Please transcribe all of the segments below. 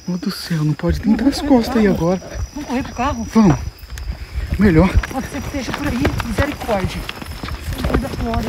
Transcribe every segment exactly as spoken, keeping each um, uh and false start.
Meu Deus do céu, não pode nem dar as costas aí agora. Vamos correr pro carro? Vamos. Melhor. Pode ser que esteja por aí. Misericórdia. Coisa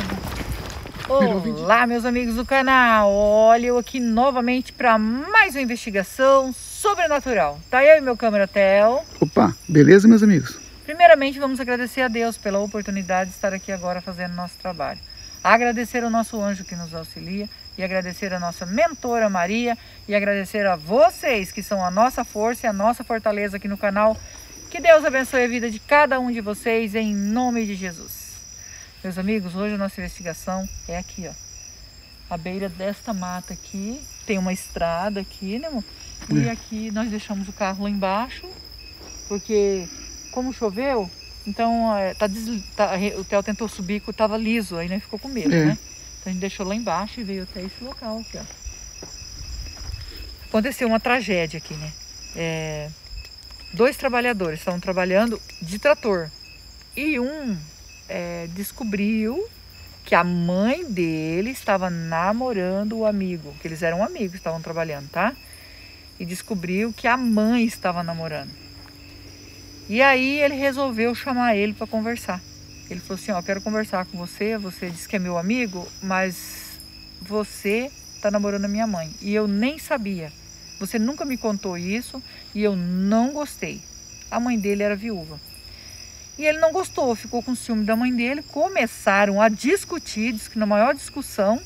Olá, meus amigos do canal. Olha eu aqui novamente para mais uma investigação sobrenatural. Tá eu e meu câmera Theo. Opa, beleza, meus amigos? Primeiramente, vamos agradecer a Deus pela oportunidade de estar aqui agora fazendo nosso trabalho. Agradecer ao nosso anjo que nos auxilia e agradecer a nossa mentora Maria e agradecer a vocês que são a nossa força e a nossa fortaleza aqui no canal. Que Deus abençoe a vida de cada um de vocês em nome de Jesus. Meus amigos, hoje a nossa investigação é aqui, ó. À beira desta mata aqui, tem uma estrada aqui, né, amor? E é. aqui nós deixamos o carro lá embaixo, porque como choveu, então é, tá des... tá... o Theo tentou subir que estava liso, aí né, ficou com medo, é. né? Então a gente deixou lá embaixo e veio até esse local aqui, ó. Aconteceu uma tragédia aqui, né? É... Dois trabalhadores estavam trabalhando de trator e um é, descobriu que a mãe dele estava namorando o amigo, que eles eram amigos, estavam trabalhando, tá? E descobriu que a mãe estava namorando. E aí ele resolveu chamar ele para conversar. Ele falou assim, ó, quero conversar com você, você disse que é meu amigo, mas você está namorando a minha mãe. E eu nem sabia. Você nunca me contou isso e eu não gostei. A mãe dele era viúva. E ele não gostou, ficou com ciúme da mãe dele. Começaram a discutir, diz que na maior discussão.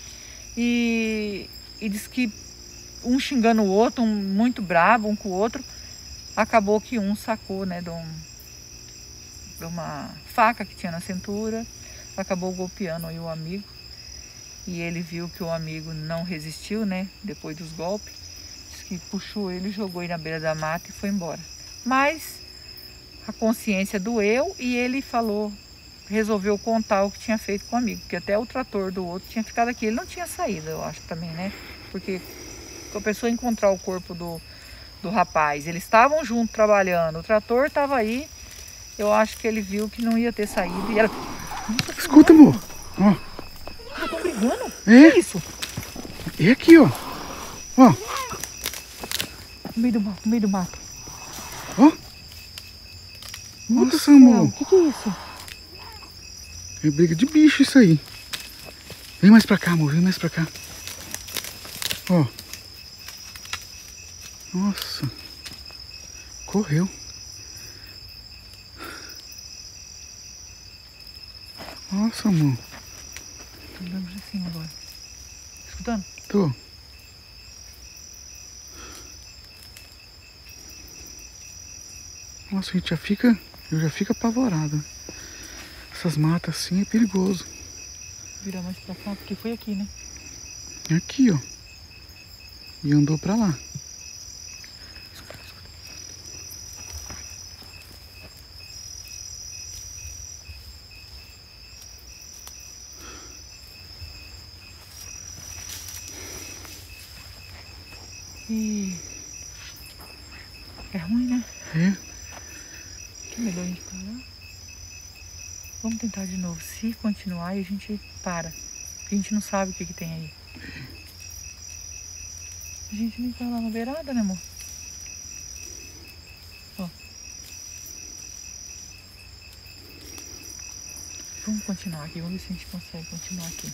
E, e diz que um xingando o outro, um muito bravo um com o outro. Acabou que um sacou, né, de, um, de uma faca que tinha na cintura. Acabou golpeando aí o amigo. E ele viu que o amigo não resistiu, né, depois dos golpes. Que puxou ele, jogou ele na beira da mata e foi embora. Mas a consciência doeu e ele falou, resolveu contar o que tinha feito com o amigo, porque até o trator do outro tinha ficado aqui. Ele não tinha saído, eu acho também, né? Porque a pessoa encontrar o corpo do, do rapaz, eles estavam juntos trabalhando, o trator estava aí, eu acho que ele viu que não ia ter saído e era... Nossa, escuta, amor. Ó. Ah, estão brigando? É? Que é isso? É aqui, ó. Ó. No meio do mato, no meio do mato. Ó. Nossa, amor. O que, que é isso? É briga de bicho isso aí. Vem mais pra cá, amor. Vem mais pra cá. Ó. Nossa. Correu. Nossa, amor. Tô olhando de cima agora. Escutando? Tô. Nossa, a gente já fica, eu já fico apavorado. Essas matas assim é perigoso. Virar mais pra cá, porque foi aqui, né? É aqui, ó. E andou pra lá. Escuta, escuta. E... é ruim, né? É. Que melhor a gente parar. Vamos tentar de novo. Se continuar, a gente para. A gente não sabe o que, que tem aí. A gente nem tá lá na beirada, né, amor? Ó. Vamos continuar aqui. Vamos ver se a gente consegue continuar aqui.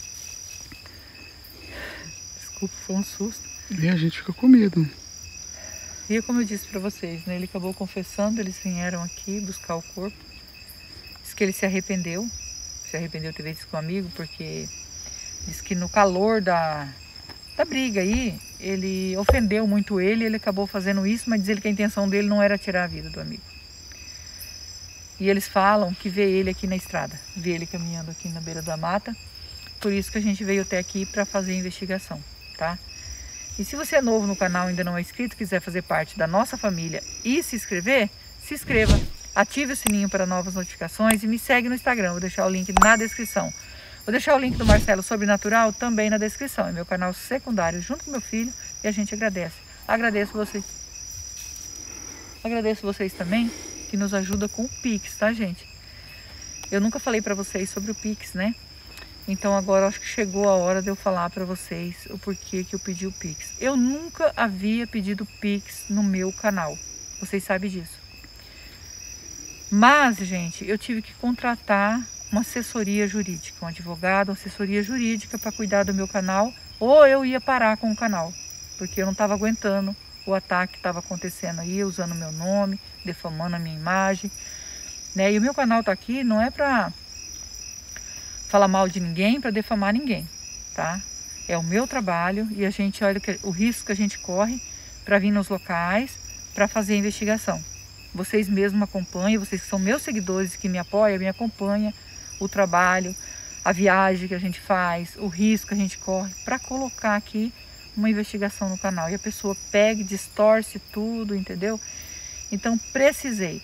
Desculpa, foi um susto. E a gente fica com medo. E como eu disse pra vocês, né? Ele acabou confessando, eles vieram aqui buscar o corpo. Diz que ele se arrependeu. Se arrependeu de ter feito isso com o amigo, porque diz que no calor da, da briga aí, ele ofendeu muito ele, ele acabou fazendo isso, mas diz ele que a intenção dele não era tirar a vida do amigo. E eles falam que vê ele aqui na estrada, vê ele caminhando aqui na beira da mata. Por isso que a gente veio até aqui para fazer a investigação, tá? E se você é novo no canal e ainda não é inscrito, quiser fazer parte da nossa família e se inscrever, se inscreva, ative o sininho para novas notificações e me segue no Instagram, vou deixar o link na descrição. Vou deixar o link do Marcelo Sobrenatural também na descrição, é meu canal secundário junto com meu filho e a gente agradece. Agradeço vocês. Agradeço vocês também que nos ajuda com o Pix, tá, gente? Eu nunca falei para vocês sobre o Pix, né? Então agora acho que chegou a hora de eu falar para vocês o porquê que eu pedi o Pix. Eu nunca havia pedido Pix no meu canal. Vocês sabem disso. Mas, gente, eu tive que contratar uma assessoria jurídica, um advogado, uma assessoria jurídica para cuidar do meu canal, ou eu ia parar com o canal, porque eu não estava aguentando o ataque que estava acontecendo aí, usando meu nome, defamando a minha imagem, né? E o meu canal tá aqui não é para falar mal de ninguém, para defamar ninguém, tá? É o meu trabalho e a gente olha o risco que a gente corre para vir nos locais para fazer a investigação. Vocês mesmos acompanham, vocês que são meus seguidores que me apoiam, me acompanham o trabalho, a viagem que a gente faz, o risco que a gente corre para colocar aqui uma investigação no canal. E a pessoa pega e distorce tudo, entendeu? Então precisei.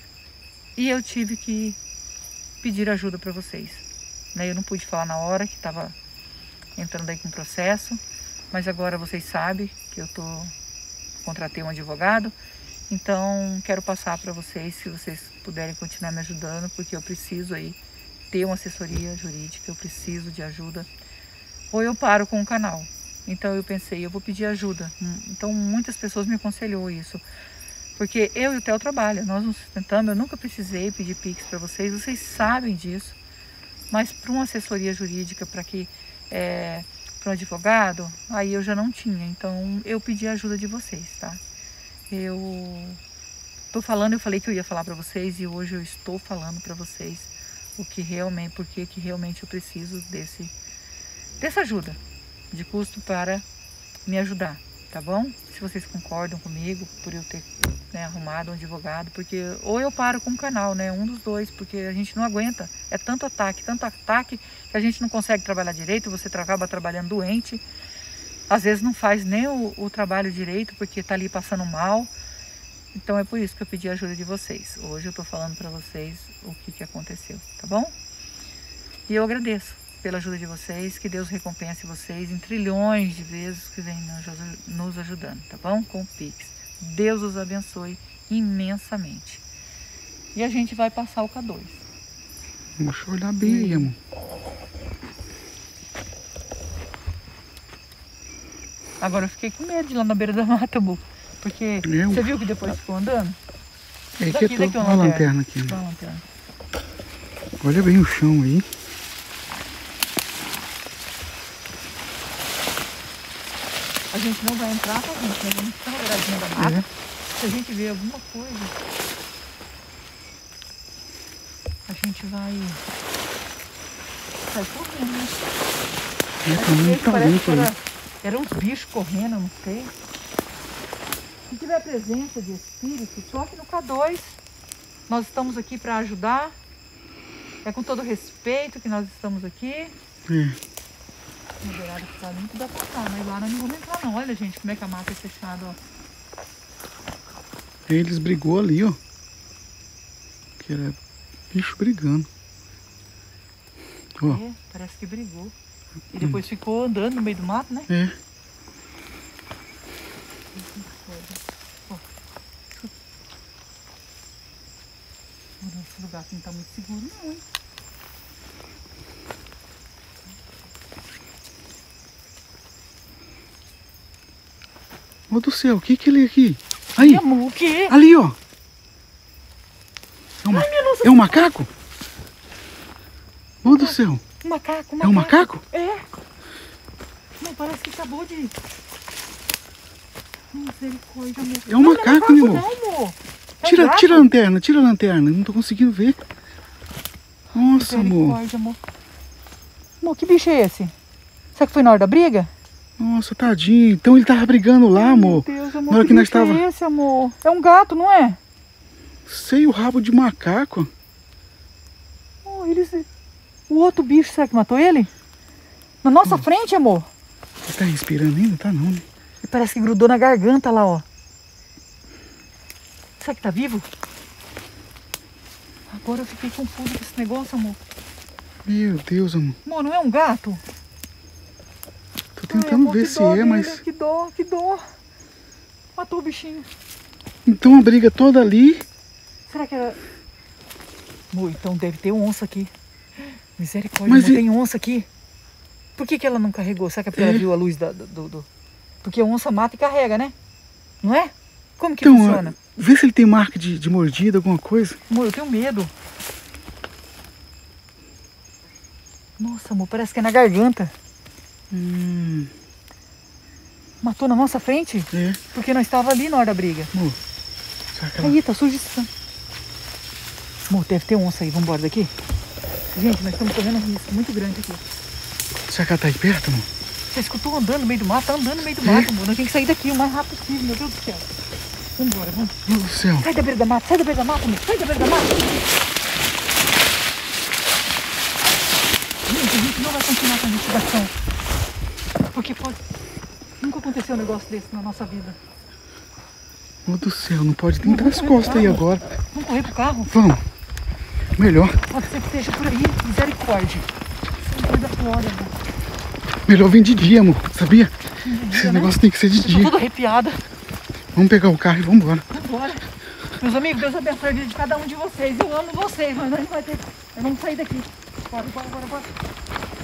E eu tive que pedir ajuda para vocês. Né? Eu não pude falar na hora que estava entrando aí com o processo, mas agora vocês sabem que eu tô, contratei um advogado. Então, quero passar para vocês, se vocês puderem continuar me ajudando, porque eu preciso aí ter uma assessoria jurídica, eu preciso de ajuda, ou eu paro com o canal. Então, eu pensei, eu vou pedir ajuda. Então, muitas pessoas me aconselhou isso, porque eu e o Theo trabalham, nós nos sustentamos, eu nunca precisei pedir Pix para vocês, vocês sabem disso, mas para uma assessoria jurídica, para que, é, para um advogado, aí eu já não tinha, então eu pedi a ajuda de vocês, tá? Eu tô falando, eu falei que eu ia falar para vocês e hoje eu estou falando para vocês o que realmente, porque que realmente eu preciso desse, dessa ajuda de custo para me ajudar, tá bom? Se vocês concordam comigo por eu ter, né, arrumado um advogado, porque ou eu paro com o canal, né, um dos dois, porque a gente não aguenta, é tanto ataque, tanto ataque que a gente não consegue trabalhar direito, você acaba trabalhando doente. Às vezes não faz nem o, o trabalho direito porque tá ali passando mal. Então é por isso que eu pedi a ajuda de vocês. Hoje eu tô falando para vocês o que que aconteceu, tá bom? E eu agradeço pela ajuda de vocês, que Deus recompense vocês em trilhões de vezes que vem nos ajudando, tá bom? Com o Pix. Deus os abençoe imensamente. E a gente vai passar o K dois. Deixa eu olhar bem aí, amor. Agora eu fiquei com medo de ir lá na beira da mata, amor. Porque eu... você viu que depois ficou andando? É que daqui, eu tô daqui, com a lanterna aqui. Né? Lanterna. Olha bem o chão aí. A gente não vai entrar, tá, gente? Nós vamos ficar na beiradinha da mata. É. Se a gente ver alguma coisa, a gente vai sair correndo, né? É, também tá parece era, era uns bichos correndo, não sei. Se tiver presença de espírito, só que no K dois nós estamos aqui para ajudar. É com todo respeito que nós estamos aqui. É. Na beirada que tá limpo, dá pra passar, mas lá nós não vamos entrar não. Olha, gente, como é que a mata é fechada, ó. Eles brigou ali, ó. Que era bicho brigando. Ó. É, parece que brigou. E depois hum. ficou andando no meio do mato, né? É. Esse lugar aqui não tá muito seguro não, hein? Ô do céu, o que que ele é aqui? Aí! Amor, o quê? Ali, ó! É um, Ai, minha nossa, é um macaco? Ô do céu! Um macaco, um macaco. É um macaco? É! Não, parece que acabou de... Misericórdia, amor. É um não, macaco, não é né, macaco, amor? não, amor. É tira, um tira a lanterna, tira a lanterna. Não tô conseguindo ver. Nossa, amor. amor. Amor, que bicho é esse? Será que foi na hora da briga? Nossa, tadinho. Então ele tava brigando lá, amor. Meu Deus, amor, na hora que, que nós bicho tava... é esse, amor? É um gato, não é? Sei, o rabo de macaco. Oh, eles... O outro bicho, será que matou ele? Na nossa hum. frente, amor. Ele tá respirando ainda? Tá não, né? Ele parece que grudou na garganta lá, ó. Será que tá vivo? Agora eu fiquei confuso com esse negócio, amor. Meu Deus, amor. Amor, não é um gato? Tô tentando Ai, amor, ver se é, dele. mas... Que dó, que dó. Matou o bichinho. Então a briga toda ali... Será que era... Amor, então deve ter onça aqui. Misericórdia, mas amor, e... tem onça aqui. Por que, que ela não carregou? Será que é porque ela É. viu a luz da, do, do- do- Porque a onça mata e carrega, né? Não é? Como que Então, funciona? ó, vê se ele tem marca de, de mordida, alguma coisa. Amor, eu tenho medo. Nossa, amor, parece que é na garganta. Hum, Matou na nossa frente? é. Porque nós estávamos ali na hora da briga. Amor, será que ela... Aí, tá sujo esse sangue. Amor, deve ter onça aí. Vamos embora daqui? Gente, nós estamos correndo um risco muito grande aqui. Será que ela tá aí perto, amor? Você escutou andando no meio do mato? Tá andando no meio do É. mato, amor. Nós temos que sair daqui o mais rápido possível, meu Deus do céu. Vamos embora, vamos. Meu Deus do céu. Sai da beira da mata, sai da beira da mata, amor. Sai da beira da mata. Gente, a gente não vai continuar com a investigação. Porque pode... Nunca aconteceu um negócio desse na nossa vida. Meu Deus do céu, não pode nem dar as costas aí agora. Vamos correr pro carro? Vamos. Melhor. Pode ser que esteja por aí. Misericórdia. Isso é coisa foda, amor. Melhor vir de dia, amor. Sabia? Dia, Esse né? negócio tem que ser de Eu tô dia. toda arrepiada. Vamos pegar o carro e vamos embora. Vamos embora. Meus amigos, Deus abençoe a vida de cada um de vocês. Eu amo vocês, mas nós, vai ter... nós vamos sair daqui. Bora, bora, bora, bora.